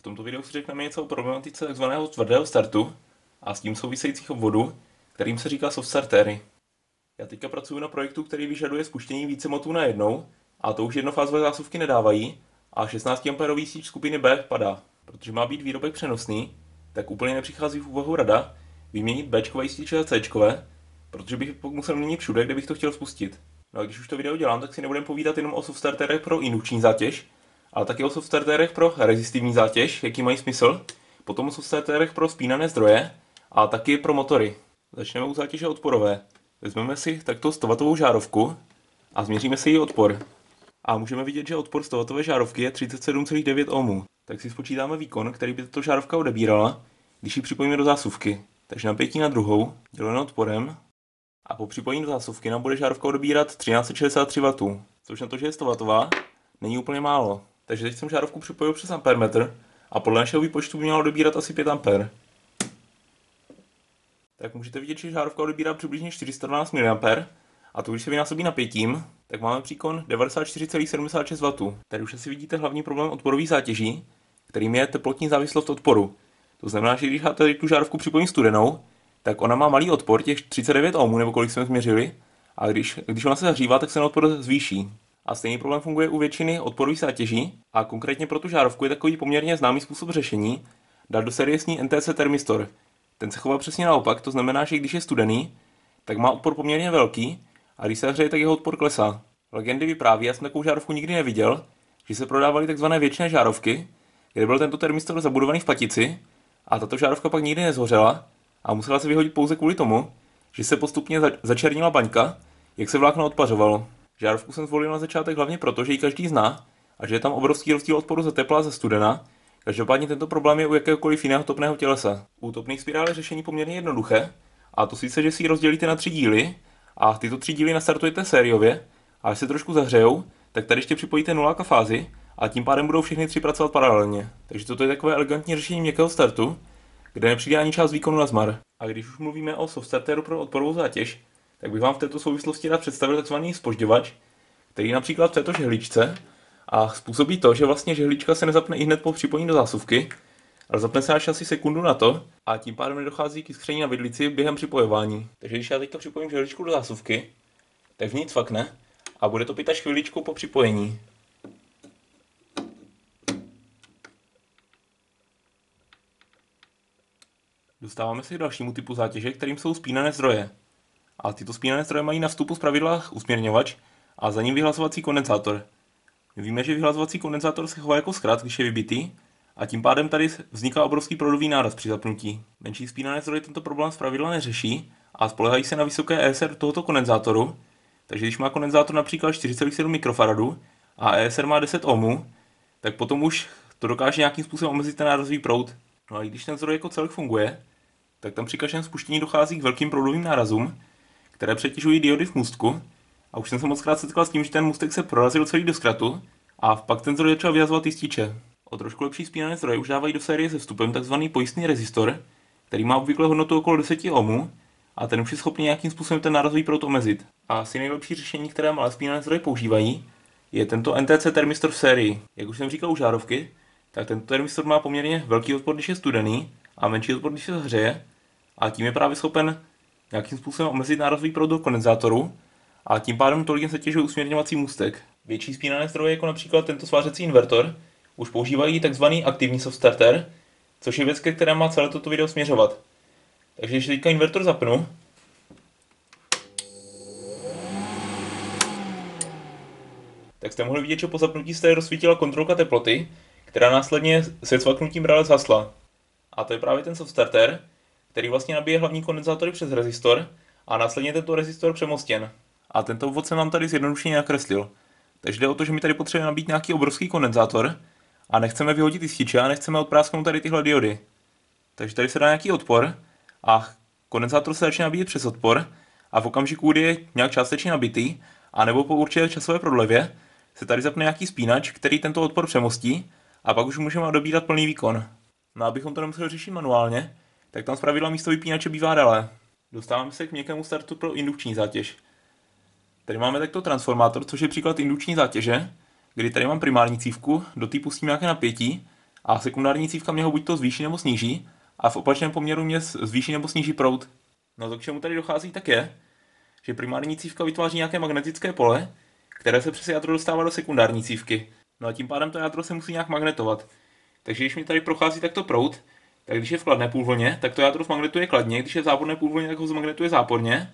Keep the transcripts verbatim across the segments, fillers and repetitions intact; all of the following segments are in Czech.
tomto videu si řekneme něco o problematice tzv. Tvrdého startu a s tím souvisejících obvodů, kterým se říká soft startery. Já teďka pracuji na projektu, který vyžaduje spuštění více motů najednou, a to už jednofázové zásuvky nedávají a šestnáct amperový síť skupiny B padá. Protože má být výrobek přenosný, tak úplně nepřichází v úvahu rada vyměnit Bčkové sítiče za Cčkové, protože bych musel měnit všude, kde bych to chtěl spustit. No a když už to video dělám, tak si nebudem povídat jenom o soft starterech pro indukční zátěž, ale taky o soft starterech pro rezistivní zátěž, jaký mají smysl, potom o soft starterech pro spínané zdroje a taky pro motory. Začneme u zátěže odporové. Vezmeme si takto sto watovou žárovku a změříme si její odpor. A můžeme vidět, že odpor sto wattové žárovky je třicet sedm celá devět ohmů. Tak si spočítáme výkon, který by tato žárovka odebírala, když ji připojíme do zásuvky. Takže napětí na druhou, děleno odporem, a po připojení do zásuvky nám bude žárovka odebírat třináct set šedesát tři wattů, což na to, že je sto watová, není úplně málo. Takže teď jsem žárovku připojil přes ampermetr a podle našeho výpočtu by měla odebírat asi pět ampér. Tak můžete vidět, že žárovka odebírá přibližně čtyři sta dvanáct miliampér, a to když se vynásobí napětím, tak máme příkon devadesát čtyři celá sedmdesát šest wattů. Tady už asi vidíte hlavní problém odporových zátěží, kterým je teplotní závislost odporu. To znamená, že když tady tu žárovku připojím studenou, tak ona má malý odpor, těch třicet devět ohmů, nebo kolik jsme změřili, a když, když ona se zahřívá, tak se ten odpor zvýší. A stejný problém funguje u většiny odporových zátěží, a konkrétně pro tu žárovku je takový poměrně známý způsob řešení dát do série s ní N T C termistor. Ten se chová přesně naopak, to znamená, že když je studený, tak má odpor poměrně velký, a když se hřeje, tak jeho odpor klesá. Legendy vypráví, já jsem takovou žárovku nikdy neviděl, že se prodávaly tzv. Věčné žárovky, kde byl tento termistor zabudovaný v patici, a tato žárovka pak nikdy nezhořela a musela se vyhodit pouze kvůli tomu, že se postupně začernila baňka, jak se vlákno odpařovalo. Žárovku jsem zvolil na začátek hlavně proto, že ji každý zná a že je tam obrovský rozdíl odporu za tepla a za studena. Každopádně tento problém je u jakéhokoliv jiného topného tělesa. U topných spirál je řešení poměrně jednoduché, a to sice, že si ji rozdělíte na tři díly a tyto tři díly nastartujete sériově, a až se trošku zahřejou, tak tady ještě připojíte nuláka fázi a tím pádem budou všechny tři pracovat paralelně. Takže toto je takové elegantní řešení měkkého startu, kde nepřijde ani část výkonu na zmar. A když už mluvíme o soft starteru pro odporovou zátěž, tak bych vám v této souvislosti rád představil tzv. Zpožďovač, který například v této žehličce a způsobí to, že vlastně žehlička se nezapne i hned po připojení do zásuvky, ale zapne se až asi sekundu na to a tím pádem nedochází k jiskření na vidlici během připojování. Takže když já teďka připojím žehličku do zásuvky, tak v ní cvakne a bude to pít až chviličku po připojení. Dostáváme se k dalšímu typu zátěže, kterým jsou spínané zdroje. A tyto spínané zdroje mají na vstupu zpravidla usměrňovač a za ním vyhlazovací kondenzátor. My víme, že vyhlazovací kondenzátor se chová jako zkrat, když je vybitý, a tím pádem tady vzniká obrovský proudový náraz při zapnutí. Menší spínané zdroje tento problém zpravidla neřeší a spoléhají se na vysoké E S R tohoto kondenzátoru, takže když má kondenzátor například čtyři celá sedm mikrofaradů a E S R má deset ohmů, tak potom už to dokáže nějakým způsobem omezit ten nárazový proud. No a když ten zdroj jako celek funguje, tak tam při každém spuštění dochází k velkým proudovým nárazům, které přetěžují diody v můstku, a už jsem se mockrát setkal s tím, že ten můstek se prorazil celý do zkratu a pak ten zdroj začal vyhazovat jističe. O trošku lepší spínané zdroje už dávají do série se vstupem tzv. Pojistný rezistor, který má obvykle hodnotu okolo deset ohmů a ten už je schopný nějakým způsobem ten nárazový proud omezit. A asi nejlepší řešení, které malé spínané zdroje používají, je tento N T C termistor v sérii. Jak už jsem říkal u žárovky, tak tento termistor má poměrně velký odpor, když je studený, a menší odpor, když se zahřeje, a tím je právě schopen nějakým způsobem omezit nárazový proud do kondenzátoru a tím pádem tolik se těžuje usměrňovací můstek. Větší spínané zdroje, jako například tento svářecí invertor, už používají tzv. Aktivní soft starter, což je věc, ke které má celé toto video směřovat. Takže když teďka invertor zapnu, tak jste mohli vidět, že po zapnutí se rozsvítila kontrolka teploty, která následně se cvaknutím rále zhasla. A to je právě ten soft starter, který vlastně nabíje hlavní kondenzátory přes rezistor a následně tento rezistor přemostěn. A tento obvod jsem vám tady zjednodušeně nakreslil. Takže jde o to, že mi tady potřebujeme nabít nějaký obrovský kondenzátor a nechceme vyhodit jističe a nechceme odprásknout tady tyhle diody. Takže tady se dá nějaký odpor a kondenzátor se začne nabíjet přes odpor a v okamžiku, kdy je nějak částečně nabitý, anebo po určité časové prodlevě, se tady zapne nějaký spínač, který tento odpor přemostí, a pak už můžeme odebírat plný výkon. No a abychom to nemuseli řešit manuálně, tak tam zpravidla místo vypínače bývá dále. Dostáváme se k měkkému startu pro indukční zátěž. Tady máme takto transformátor, což je příklad indukční zátěže, kdy tady mám primární cívku, do té pustím nějaké napětí A sekundární cívka mě ho buď to zvýší nebo sníží a v opačném poměru mě zvýší nebo sníží proud. No to k čemu tady dochází tak je, že primární cívka vytváří nějaké magnetické pole, které se přes jádro dostává do sekundární cívky. No a tím pádem to jádro se musí nějak magnetovat. Takže když mi tady prochází takto proud, tak když je v kladné půlvlně, tak to jádro zmagnetuje kladně, když je v záporné půlvlně, tak ho zmagnetuje záporně.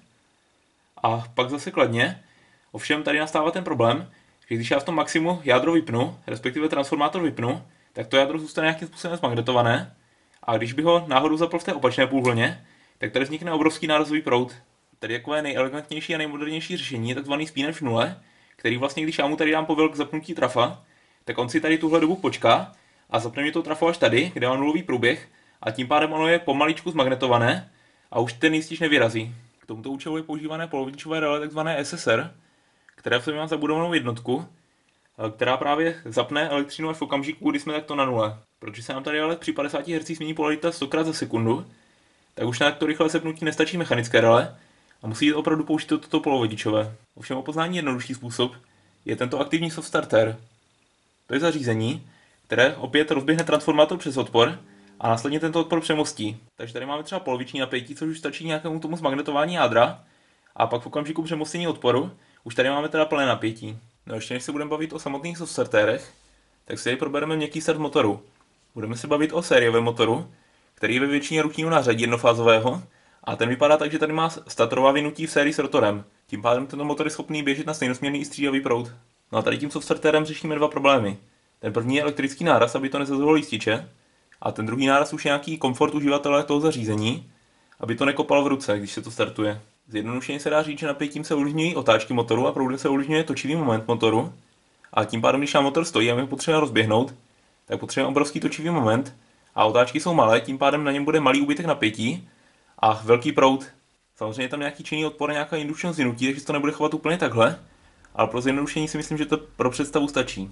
A pak zase kladně. Ovšem tady nastává ten problém, že když já v tom maximu jádro vypnu, respektive transformátor vypnu, tak to jádro zůstane nějakým způsobem zmagnetované. A když bych ho náhodou zapl v té opačné půlvlně, tak tady vznikne obrovský nárazový proud. Tady takové nejelegantnější a nejmodernější řešení je tzv. Spínač v nule, který vlastně, když já mu tady dám povel k zapnutí trafa, tak on si tady tuhle dobu počká a zapne mi to trafo až tady, kde má nulový průběh, a tím pádem ono je pomaličku zmagnetované a už ten jistič nevyrazí. K tomuto účelu je používané polovodičové relé tzv. S S R, které v sobě má zabudovanou jednotku, která právě zapne elektřinu až v okamžiku, kdy jsme takto na nule. Protože se nám tady ale při padesáti hertzích změní polarita stokrát za sekundu, tak už na takto rychlé sepnutí nestačí mechanické relé a musí opravdu použít toto polovodičové. Ovšem o poznání jednodušší způsob je tento aktivní soft starter. To je zařízení, které opět rozběhne transformátor přes odpor a následně tento odpor přemostí. Takže tady máme třeba poloviční napětí, což už stačí nějakému tomu zmagnetování jádra, a pak v okamžiku přemostění odporu už tady máme teda plné napětí. No ještě než se budeme bavit o samotných soft starterech, tak si tady probereme měkký start motoru. Budeme se bavit o sériovém motoru, který je ve většině ručního nářadí jednofázového, a ten vypadá tak, že tady má statorová vynutí v sérii s rotorem. Tím pádem tento motor je schopný běžet na stejnosměrný i střídavý proud. No a tady tím soft starterem řešíme dva problémy. Ten první je elektrický náraz, aby to nezazvalo jističe, a ten druhý náraz už je nějaký komfort uživatele toho zařízení, aby to nekopalo v ruce, když se to startuje. Zjednodušeně se dá říct, že napětím se ovlivňují otáčky motoru a proudem se ovlivňuje točivý moment motoru, a tím pádem, když nám motor stojí a my ho potřebujeme rozběhnout, tak potřebujeme obrovský točivý moment a otáčky jsou malé, tím pádem na něm bude malý úbytek napětí a velký proud. Samozřejmě je tam nějaký činný odpor a nějaká indukčnost vynutí, takže se to nebude chovat úplně takhle, ale pro zjednodušení si myslím, že to pro představu stačí.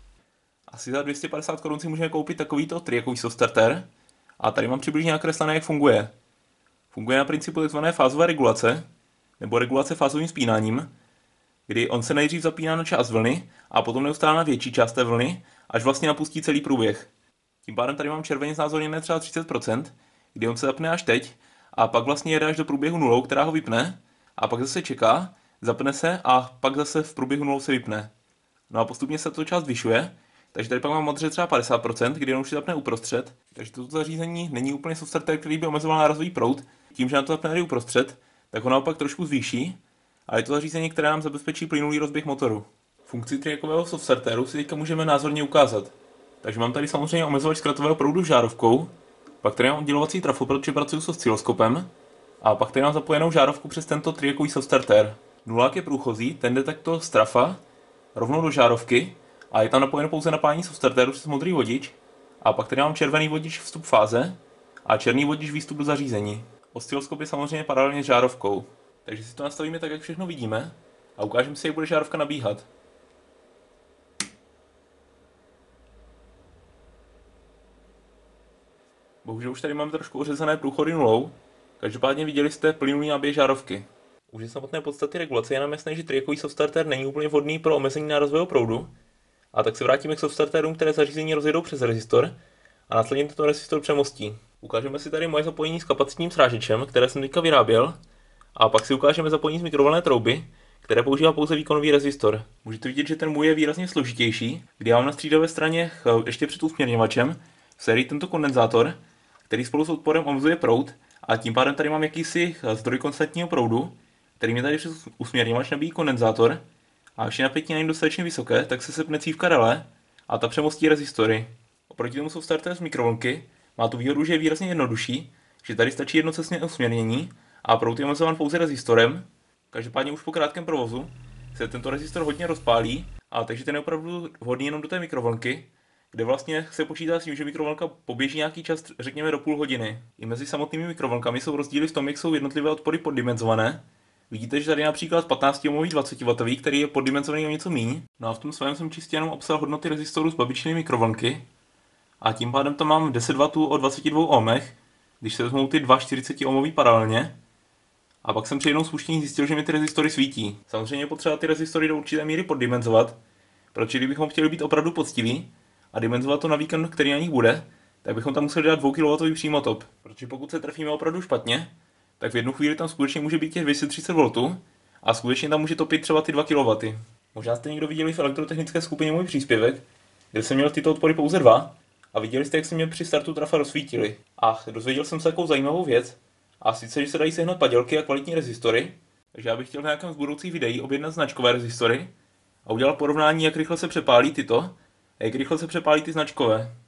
Asi za dvě stě padesát korun si můžeme koupit takovýto triakový soft starter a tady mám přibližně nakreslené, jak funguje. Funguje na principu tzv. Fázové regulace, nebo regulace fázovým spínáním, kdy on se nejdřív zapíná na část vlny a potom neustále na větší část té vlny, až vlastně napustí celý průběh. Tím pádem tady mám červeně znázorněné třeba třicet procent, kdy on se zapne až teď a pak vlastně jede až do průběhu nulou, která ho vypne, a pak zase čeká, zapne se a pak zase v průběhu nulou se vypne. No a postupně se to část zvyšuje, takže tady pak mám modře třeba padesát procent, kdy on už se zapne uprostřed, takže toto zařízení není úplně soft starter, který by omezoval nárazový proud, tím, že na to zapne tady uprostřed, tak ho naopak trošku zvýší, ale je to zařízení, které nám zabezpečí plynulý rozběh motoru. Funkci triakového soft starteru si teďka můžeme názorně ukázat. Takže mám tady samozřejmě omezovač zkratového proudu s žárovkou, pak tady mám oddělovací trafo, protože pracuji s osciloskopem, a pak tady mám zapojenou žárovku přes tento triakový soft starter. Nulák je průchozí, ten jde takto z trafa rovnou do žárovky a je tam napojeno pouze napájení soft starteru přes modrý vodič, a pak tady mám červený vodič vstup fáze a černý vodič výstup do zařízení. Osciloskop je samozřejmě paralelně s žárovkou. Takže si to nastavíme tak, jak všechno vidíme, a ukážeme si, jak bude žárovka nabíhat. Bohužel už tady máme trošku ořezané průchody nulou, každopádně viděli jste plynulý náběh žárovky. Už je samotné podstaty regulace je nám jasné, že triakový soft starter není úplně vhodný pro omezení nárazového proudu, a tak se vrátíme k soft starterům, které zařízení rozjedou přes rezistor a následně tento rezistor přemostí. Ukážeme si tady moje zapojení s kapacitním srážečem, které jsem teďka vyráběl, a pak si ukážeme zapojení z mikrovlnné trouby, které používá pouze výkonový rezistor. Můžete vidět, že ten můj je výrazně složitější, kdy já mám na střídavé straně ještě před usměrňovačem v sérii tento kondenzátor, který spolu s odporem omezuje proud, a tím pádem tady mám jakýsi zdroj konstantního proudu, který mi tady přes usměrňovač nabíjí kondenzátor, a až je napětí na něm dostatečně vysoké, tak se sepne cívka relé a ta přemostí rezistory. Oproti tomu soft starter z mikrovlnky má tu výhodu, že je výrazně jednodušší, že tady stačí jednocestné usměrnění a proud je omezovan pouze rezistorem. Každopádně už po krátkém provozu se tento rezistor hodně rozpálí, a takže ten je opravdu vhodný jenom do té mikrovlnky, kde vlastně se počítá s tím, že mikrovlnka poběží nějaký čas, řekněme do půl hodiny. I mezi samotnými mikrovlnkami jsou rozdíly v tom, jak jsou jednotlivé odpory poddimenzované. Vidíte, že tady například patnáct ohmový dvacet wattový, který je poddimenzovaný o něco míň. No a v tom svém jsem čistě jenom obsal hodnoty rezistorů z babičiny mikrovlnky. A tím pádem tam mám deset wattů o dvaceti dvou ohmech, když se vezmou ty dva čtyřicet ohmový paralelně. A pak jsem při jednou spuštění zjistil, že mi ty rezistory svítí. Samozřejmě je potřeba ty rezistory do určité míry poddimenzovat, protože kdybychom chtěli být opravdu poctiví a dimenzovat to na výkon, který na nich bude, tak bychom tam museli dát dvě kilowattové přímotop. Protože pokud se trefíme opravdu špatně, tak v jednu chvíli tam skutečně může být těch dvě stě třicet voltů a skutečně tam může topit třeba ty dva kilowatty. Možná jste někdo viděli v elektrotechnické skupině můj příspěvek, kde jsem měl tyto odpory pouze dva a viděli jste, jak se mě při startu trafa rozsvítily. A dozvěděl jsem se takovou zajímavou věc, a sice, že se dají sehnat padělky a kvalitní rezistory, takže já bych chtěl v nějakém z budoucích videí objednat značkové rezistory a udělat porovnání, jak rychle se přepálí tyto a jak rychle se přepálí ty značkové.